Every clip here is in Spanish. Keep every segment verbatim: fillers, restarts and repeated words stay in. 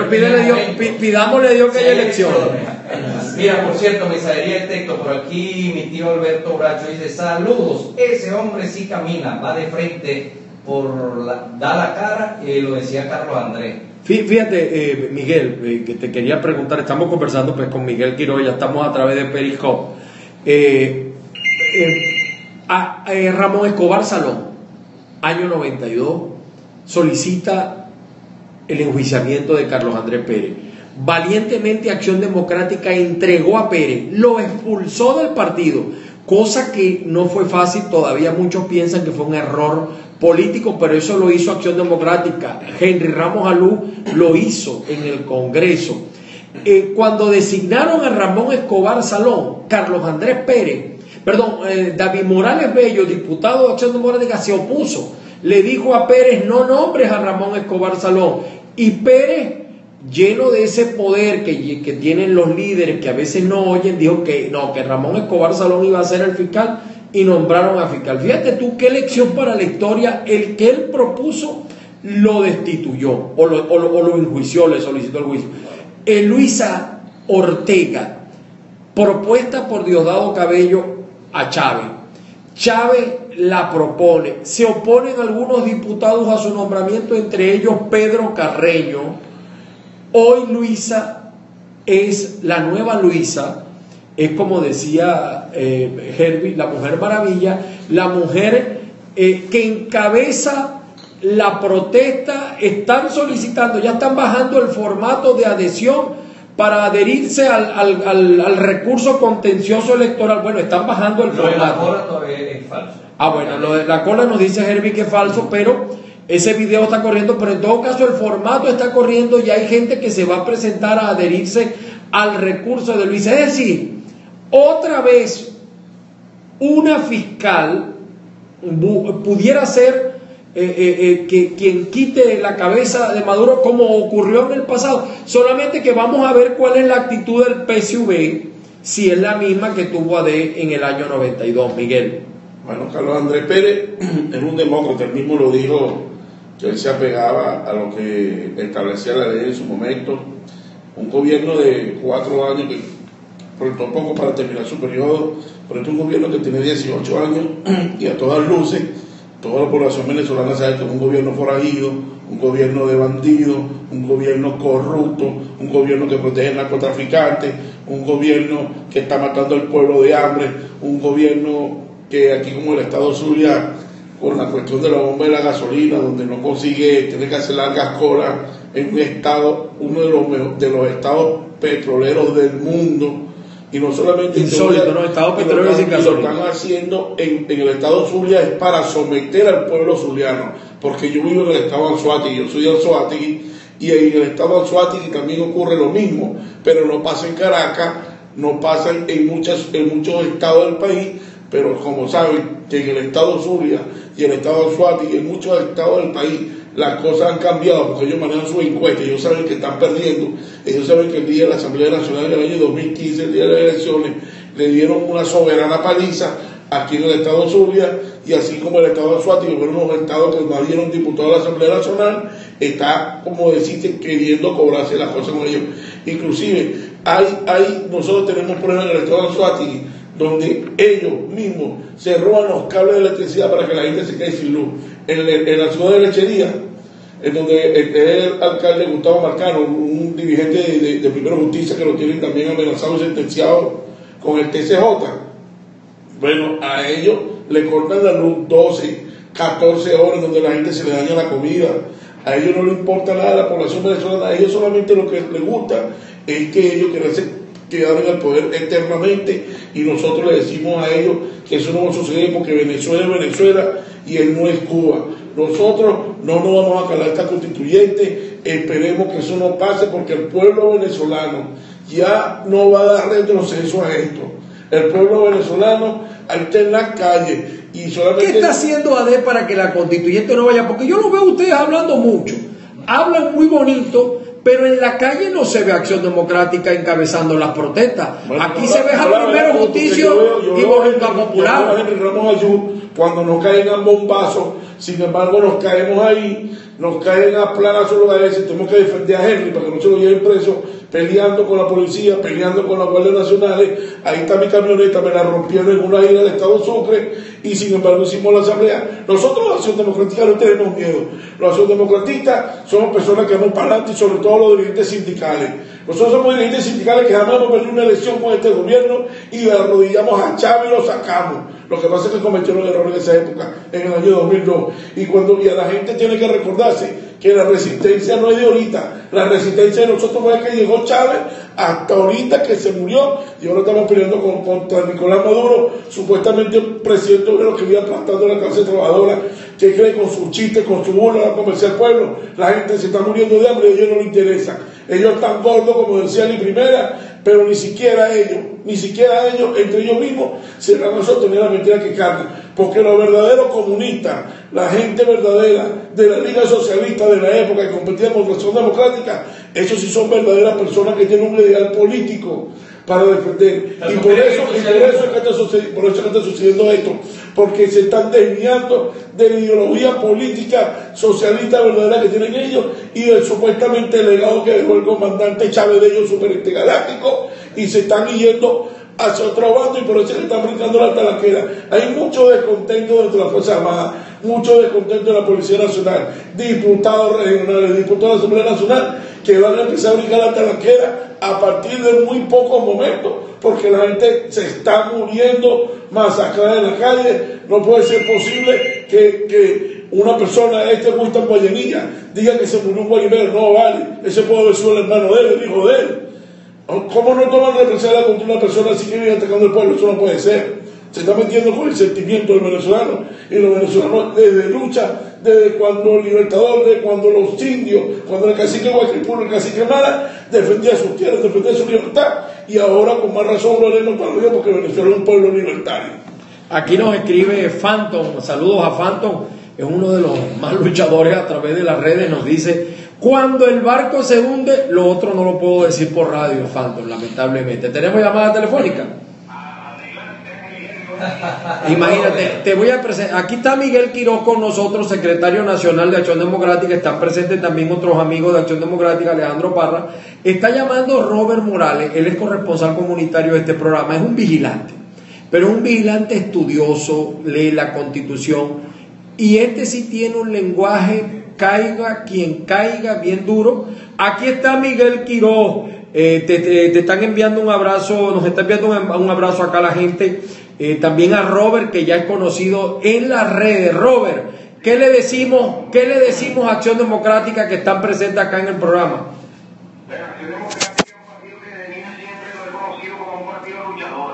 Pero pídele Dios, pidámosle a Dios que haya elecciones. Mira, por cierto, mensajería de texto por aquí, mi tío Alberto Bracho dice: saludos, ese hombre sí camina, va de frente, por la, da la cara, y lo decía Carlos Andrés. Fíjate, eh, Miguel, eh, que te quería preguntar, estamos conversando pues con Miguel Quiroga, ya estamos a través de Periscope. Eh, eh, a, eh, Ramón Escobar Salón, año noventa y dos, solicita el enjuiciamiento de Carlos Andrés Pérez. Valientemente Acción Democrática entregó a Pérez, lo expulsó del partido, cosa que no fue fácil. Todavía muchos piensan que fue un error político, pero eso lo hizo Acción Democrática. Henry Ramos Alú lo hizo en el Congreso. Eh, cuando designaron a Ramón Escobar Salón, Carlos Andrés Pérez, perdón, eh, David Morales Bello, diputado de Acción Democrática, se opuso. Le dijo a Pérez: no nombres a Ramón Escobar Salón. Y Pérez, lleno de ese poder que, que tienen los líderes que a veces no oyen, dijo que no, que Ramón Escobar Salón iba a ser el fiscal, y nombraron a fiscal. Fíjate tú qué lección para la historia. El que él propuso lo destituyó o lo, o lo, o lo enjuició, le solicitó el juicio. Eh, Luisa Ortega, propuesta por Diosdado Cabello a Chávez. Chávez la propone, se oponen algunos diputados a su nombramiento, entre ellos Pedro Carreño. Hoy Luisa es la nueva Luisa, es como decía eh, Herbie, la Mujer Maravilla, la mujer eh, que encabeza la protesta. Están solicitando, ya están bajando el formato de adhesión para adherirse al, al, al, al recurso contencioso electoral. Bueno, están bajando el lo formato. De la cola todavía es falso. Ah, bueno, lo de la cola nos dice Herbie que es falso, pero ese video está corriendo. Pero en todo caso el formato está corriendo y hay gente que se va a presentar a adherirse al recurso de Luisa. Es decir, otra vez una fiscal pudiera ser eh, eh, eh, que quien quite la cabeza de Maduro, como ocurrió en el pasado. Solamente que vamos a ver cuál es la actitud del P S U V, si es la misma que tuvo A D en el año noventa y dos, Miguel. Bueno, Carlos Andrés Pérez es un demócrata, él mismo lo dijo, que él se apegaba a lo que establecía la ley en su momento. Un gobierno de cuatro años que faltó poco para terminar su periodo, pero es un gobierno que tiene dieciocho años y a todas luces toda la población venezolana sabe que es un gobierno forajido, un gobierno de bandidos, un gobierno corrupto, un gobierno que protege narcotraficantes, un gobierno que está matando al pueblo de hambre, un gobierno que aquí, como el estado Zulia, con la cuestión de la bomba de la gasolina, donde no consigue, tiene que hacer largas colas en un estado, uno de los, de los estados petroleros del mundo. Y no solamente insólito, ¿no? Estado petrolero sin gasolina. Lo están haciendo en, en el estado Zulia es para someter al pueblo zuliano, porque yo vivo en el estado Anzoátegui, yo soy de Anzoátegui, y en el estado Anzoátegui también ocurre lo mismo, pero no pasa en Caracas, no pasa en, en, muchas, en muchos estados del país, pero como saben que en el estado Zulia y el estado Anzoátegui y en muchos estados del país las cosas han cambiado, porque ellos manejan sus encuestas, ellos saben que están perdiendo, ellos saben que el día de la Asamblea Nacional del año dos mil quince, el día de las elecciones, le dieron una soberana paliza aquí en el estado Zulia, y así como el estado de Anzoátegui, fueron unos estados que no dieron diputados a la Asamblea Nacional, está, como deciste, queriendo cobrarse las cosas con ellos. Inclusive, hay, hay, nosotros tenemos pruebas en el estado de Anzoátegui, donde ellos mismos se roban los cables de electricidad para que la gente se quede sin luz. En, en la ciudad de Lechería, en donde el, el alcalde Gustavo Marcano, un dirigente de, de, de Primera Justicia, que lo tienen también amenazado y sentenciado con el T C J, bueno, a ellos le cortan la luz doce, catorce horas, donde la gente se le daña la comida. A ellos no les importa nada de la población venezolana, a ellos solamente lo que les gusta es que ellos quieren quedar en el poder eternamente, y nosotros le decimos a ellos que eso no va a suceder, porque Venezuela es Venezuela y él no es Cuba. Nosotros no nos vamos a calar esta constituyente, esperemos que eso no pase, porque el pueblo venezolano ya no va a dar retroceso a esto. El pueblo venezolano está en las calles y solamente... ¿Qué está haciendo A D para que la constituyente no vaya? Porque yo lo veo a ustedes hablando mucho, hablan muy bonito, pero en la calle no se ve Acción Democrática encabezando las protestas. Bueno, Aquí no, se ve a Primero Justicia y Voluntad Popular. Cuando nos caigan bombazos, sin embargo nos caemos ahí, nos caen a plazos lugares y tenemos que defender a Henry para que no se lo lleven preso, peleando con la policía, peleando con las guardias nacionales. Ahí está mi camioneta, me la rompieron en una isla del estado Sucre y sin embargo hicimos la asamblea. Nosotros, la Acción Democrática, no tenemos miedo. Los Acción Democratistas somos personas que vamos para adelante y sobre todo los dirigentes sindicales. Nosotros somos dirigentes sindicales que jamás hemos perdido una elección con este gobierno y le arrodillamos a Chávez y lo sacamos. Lo que pasa es que cometieron errores en esa época, en el año dos mil dos. Y cuando y a la gente tiene que recordarse que la resistencia no es de ahorita, la resistencia de nosotros fue que llegó Chávez hasta ahorita que se murió y ahora estamos peleando con, contra Nicolás Maduro, supuestamente un presidente obrero que vive aplastando la clase trabajadora, que cree con sus chistes, con su burla va a convencer al pueblo. La gente se está muriendo de hambre y a ellos no les interesa. Ellos están gordos, como decía Ni Primera, pero ni siquiera ellos, ni siquiera ellos, entre ellos mismos, se van a sostener la mentira que cargan. Porque los verdaderos comunistas, la gente verdadera de la Liga Socialista de la época que competía con la Acción Democrática, esos sí son verdaderas personas que tienen un ideal político para defender. Y por eso, y por eso es que está sucediendo, por eso es que está sucediendo esto, porque se están desviando de la ideología política socialista verdadera que tienen ellos y del supuestamente legado que dejó el comandante Chávez de ellos superintergaláctico, y se están yendo hacia otro bando y por eso le están brincando la talaquera. Hay mucho descontento dentro de la Fuerza Armada, mucho descontento de la Policía Nacional, diputados regionales, diputados de la Asamblea Nacional que van a empezar a brincar la talaquera a partir de muy pocos momentos, porque la gente se está muriendo masacrada en la calle. No puede ser posible que, que una persona, este Winston Guayanilla, diga que se murió un guayinero. No vale, ese puede haber sido el hermano de él, el hijo de él. ¿Cómo no toman represalia contra una persona así que vive atacando el pueblo? Eso no puede ser. Se está metiendo con el sentimiento del venezolano, y los venezolanos desde lucha, desde cuando el Libertador, desde cuando los indios, cuando el cacique Guayquipuro, el cacique Mara defendía sus tierras, defendía su libertad, y ahora con más razón lo haremos para Dios, porque Venezuela es un pueblo libertario. Aquí nos escribe Phantom, saludos a Phantom, es uno de los más luchadores a través de las redes, nos dice: cuando el barco se hunde, lo otro no lo puedo decir por radio, Phantom, lamentablemente. ¿Tenemos llamada telefónica? Imagínate, te voy a presentar. Aquí está Miguel Quiroz con nosotros, secretario nacional de Acción Democrática. Están presentes también otros amigos de Acción Democrática, Alejandro Parra. Está llamando Robert Morales, él es corresponsal comunitario de este programa. Es un vigilante, pero es un vigilante estudioso, lee la Constitución, y este sí tiene un lenguaje, caiga quien caiga, bien duro. Aquí está Miguel Quiroz, eh, te, te, te están enviando un abrazo, nos está enviando un, un abrazo acá a la gente. Eh, también a Robert, que ya es conocido en las redes. Robert, ¿qué le decimos, qué le decimos a Acción Democrática que están presentes acá en el programa? Bueno, Acción Democrática es un partido que de niño siempre lo he conocido como un partido luchador,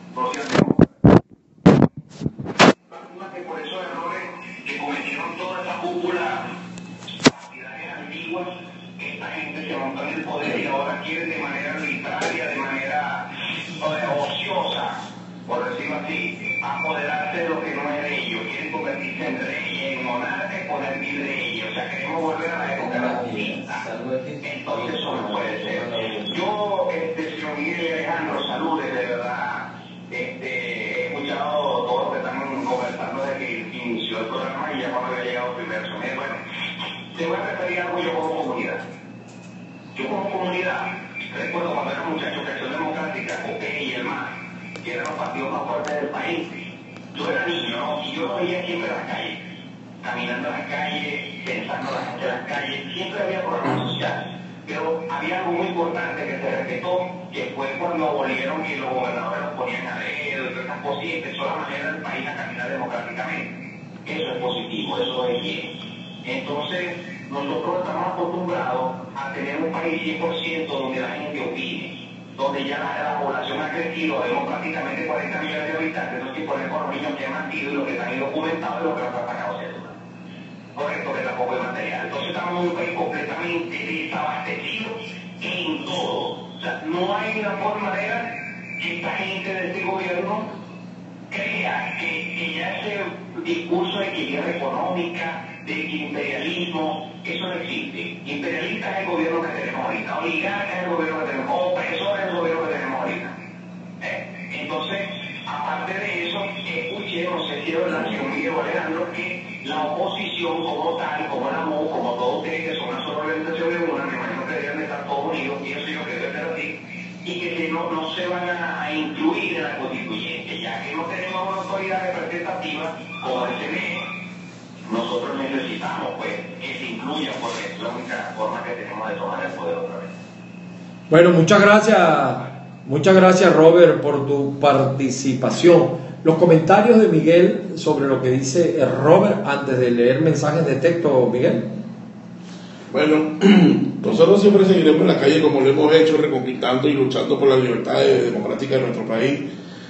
que por esos errores que cometieron toda esa cúpula partidaria antiguas, esta gente se montó en el poder y ahora quieren de manera arbitraria, de manera ociosa, por decirlo así, apoderarse de lo que no es de ellos. Quieren convertirse en reyes, en monarcas y poner libre de ellos. O sea, queremos volver a la época de la conquista. Entonces eso no puede ser. Yo, este, señor Miguel y Alejandro, saludes, de verdad. Este, he escuchado todo lo que estamos conversando desde que inició el programa y ya cuando había llegado el primer sonido. Bueno, te voy a referir a algo yo como comunidad. Yo como comunidad, recuerdo cuando era muchacho que Acción Democrática, O P y el M A S, que eran los partidos más fuertes del país. Yo era niño, ¿no? Y yo lo veía siempre en las calles, caminando en las calles, pensando en la gente en las calles, siempre había programas sociales. Pero había algo muy importante que se respetó, que fue cuando abolieron y los gobernadores los ponían a dedo y todas esas cosas, y empezó la manera del país a caminar democráticamente. Eso es positivo, eso es bien. Entonces, nosotros estamos acostumbrados a tener un país cien por ciento donde la gente opine, donde ya la, la población ha crecido, tenemos prácticamente cuarenta millones de habitantes, no estoy por por los niños que han nacido y los que están ahí documentados y los que nos han sacado cédula. Correcto, que tampoco es material. Entonces estamos en un país completamente desabastecido en todo. O sea, no hay una forma de que esta gente de este gobierno crea que, que ya ese discurso de que guerra económica, de que imperialismo, eso no existe. Imperialista es el gobierno que tenemos ahorita, oligarca es el gobierno que tenemos, opresor es el gobierno que tenemos ahorita. ¿Eh? Entonces, aparte de eso, escuché, no sé si es verdad, señor Miguel o Alejandro, que la oposición como tal, como la M U, como todos ustedes que son una sola organización de una, me imagino que deberían de estar todos unidos, pienso yo que debe ser así, y que, que no, no se van a, a incluir en la constituyente, ya que no tenemos una autoridad representativa como el C N E, nosotros necesitamos pues que se incluya, porque es la única forma que tenemos de tomar el poder otra vez. Bueno, muchas gracias, muchas gracias Robert por tu participación. Los comentarios de Miguel sobre lo que dice Robert antes de leer mensajes de texto, Miguel. Bueno, nosotros siempre seguiremos en la calle como lo hemos hecho, reconquistando y luchando por las libertades democráticas de nuestro país.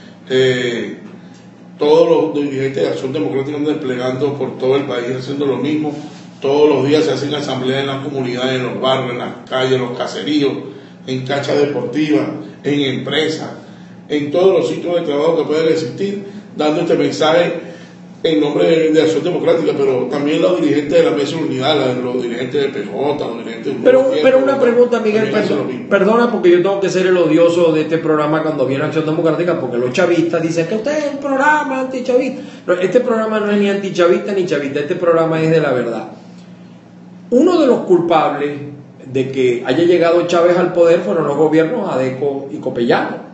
Eh, todos los dirigentes de Acción Democrática están desplegando por todo el país haciendo lo mismo. Todos los días se hacen asambleas en las comunidades, en los barrios, en las calles, en los caseríos, en canchas deportivas, en empresas, en todos los sitios de trabajo que pueden existir, dando este mensaje en nombre de, de Acción Democrática, pero también los dirigentes de la Mesa de Unidad, los dirigentes de P J, los dirigentes de... Pero, pero una pregunta, Miguel, perdón, perdona porque yo tengo que ser el odioso de este programa cuando viene Acción Democrática, porque los chavistas dicen que usted es un programa antichavista. No, este programa no es ni antichavista ni chavista, este programa es de la verdad. Uno de los culpables de que haya llegado Chávez al poder fueron los gobiernos Adeco y Copellano.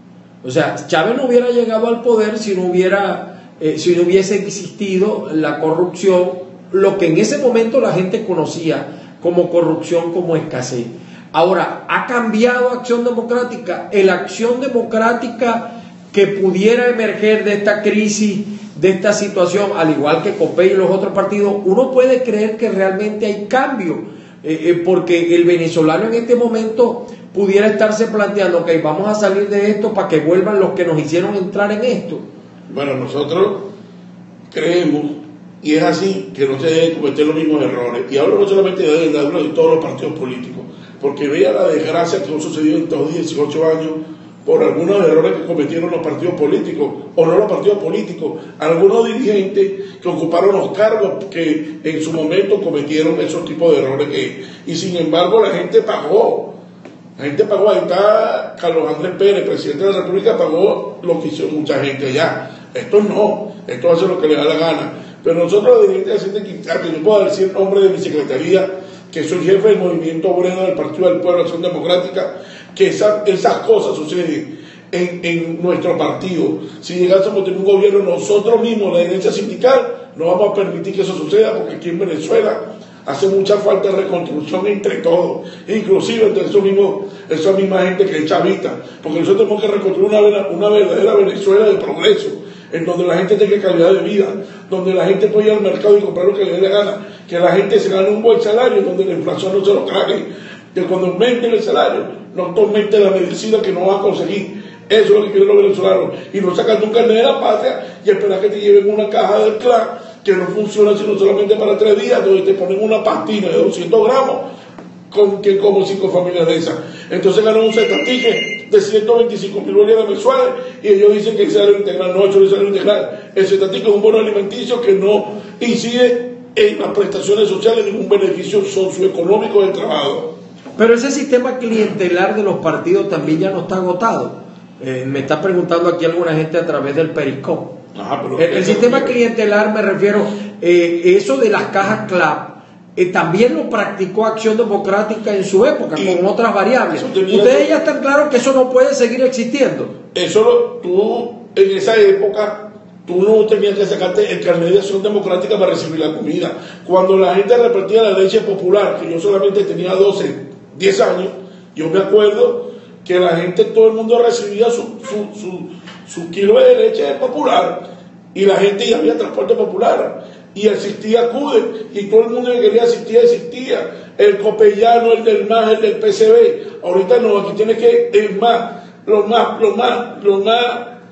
O sea, Chávez no hubiera llegado al poder si no hubiera, eh, si no hubiese existido la corrupción, lo que en ese momento la gente conocía como corrupción, como escasez. Ahora, ¿ha cambiado Acción Democrática? ¿La Acción Democrática que pudiera emerger de esta crisis, de esta situación, al igual que Copey y los otros partidos, uno puede creer que realmente hay cambio? Eh, eh, porque el venezolano en este momento pudiera estarse planteando que okay, vamos a salir de esto para que vuelvan los que nos hicieron entrar en esto. Bueno, nosotros creemos, y es así, que no se deben cometer los mismos errores. Y hablo no solamente de él, hablo de todos los partidos políticos, porque vea la desgracia que ha sucedido en estos dieciocho años por algunos errores que cometieron los partidos políticos, o no los partidos políticos, algunos dirigentes que ocuparon los cargos que en su momento cometieron esos tipos de errores que, y sin embargo la gente pagó. La gente pagó, ahí está Carlos Andrés Pérez, presidente de la República, pagó lo que hizo mucha gente allá. Esto no, esto hace lo que le da la gana. Pero nosotros los dirigentes de Acción que yo puedo decir el nombre de mi secretaría, que soy jefe del movimiento obrero del Partido del Pueblo, Acción Democrática, que esa, esas cosas suceden en, en nuestro partido. Si llegásemos a tener un gobierno nosotros mismos, la dirigencia sindical, no vamos a permitir que eso suceda, porque aquí en Venezuela hace mucha falta de reconstrucción entre todos, inclusive entre esos mismos, esa misma gente que es chavista, porque nosotros tenemos que reconstruir una, una verdadera Venezuela de progreso, en donde la gente tenga calidad de vida, donde la gente pueda ir al mercado y comprar lo que le dé la gana, que la gente se gane un buen salario, donde la inflación no se lo trague, que cuando aumenten el salario, no aumente la medicina que no va a conseguir. Eso es lo que quieren los venezolanos, y no sacan un carnet de la patria y esperar que te lleven una caja del clan que no funciona sino solamente para tres días, donde te ponen una pastina de doscientos gramos con que como cinco familias de esas. Entonces ganan un cetatique de ciento veinticinco mil bolívares mensuales y ellos dicen que es salario integral. No, eso no es salario integral. El cetatique es un bono alimenticio que no incide en las prestaciones sociales ningún beneficio socioeconómico del trabajo. Pero ese sistema clientelar de los partidos también ya no está agotado. Eh, me está preguntando aquí alguna gente a través del Periscope. Ajá, pero el, el sistema clientelar, me refiero, eh, eso de las cajas C L A P, eh, también lo practicó Acción Democrática en su época, y con otras variables. Ustedes ya están claros que eso no puede seguir existiendo. Eso lo, tú, en esa época, tú no tenías que sacarte el carnet de Acción Democrática para recibir la comida. Cuando la gente repartía la leche popular, que yo solamente tenía doce, diez años, yo me acuerdo que la gente, todo el mundo recibía su, su, su, su kilo de leche popular, y la gente, y había transporte popular, y existía CUDE, y todo el mundo que quería asistir, existía, el copellano, el del M A S, el del P C B. Ahorita no, aquí tiene que, es más, lo más, lo más, lo más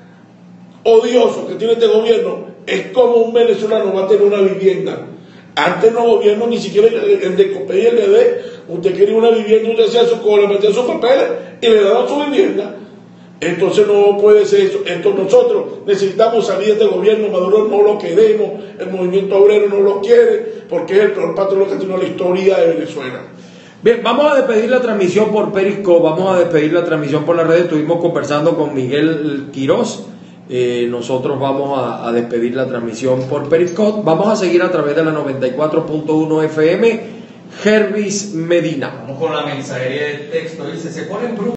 odioso que tiene este gobierno es como un venezolano va a tener una vivienda. Antes los gobiernos, ni siquiera el de Copey y el de D, usted quería una vivienda, usted hacía su cola, metía sus papeles y le daban su vivienda. Entonces no puede ser eso. Entonces nosotros necesitamos salir de este gobierno. Maduro no lo queremos, el movimiento obrero no lo quiere, porque es el peor patrón que tiene la historia de Venezuela. Bien, vamos a despedir la transmisión por Periscope, vamos a despedir la transmisión por las redes. Estuvimos conversando con Miguel Quirós, Eh, nosotros vamos a, a despedir la transmisión por Periscope. Vamos a seguir a través de la noventa y cuatro punto uno F M. Jervis Medina. Vamos con la mensajería de texto. Dice, se ponen brujos.